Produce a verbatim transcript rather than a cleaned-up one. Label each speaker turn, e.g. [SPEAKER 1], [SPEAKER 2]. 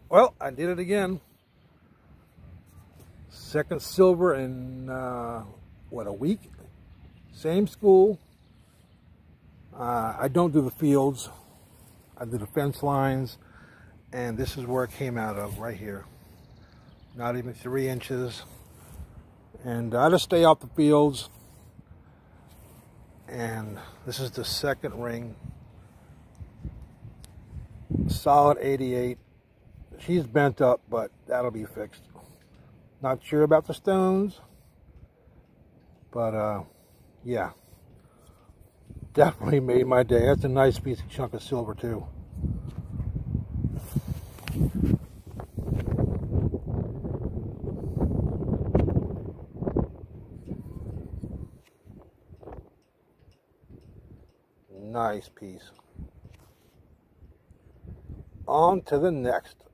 [SPEAKER 1] Well, I did it again. Second silver in, uh, what, a week? Same school. Uh, I don't do the fields. I do the fence lines. And this is where it came out of, right here. Not even three inches. And I just stay off the fields. And this is the second ring. Solid eighty-eight. She's bent up, but that'll be fixed. Not sure about the stones, but uh, yeah, definitely made my day. That's a nice piece of chunk of silver too. Nice piece. On to the next.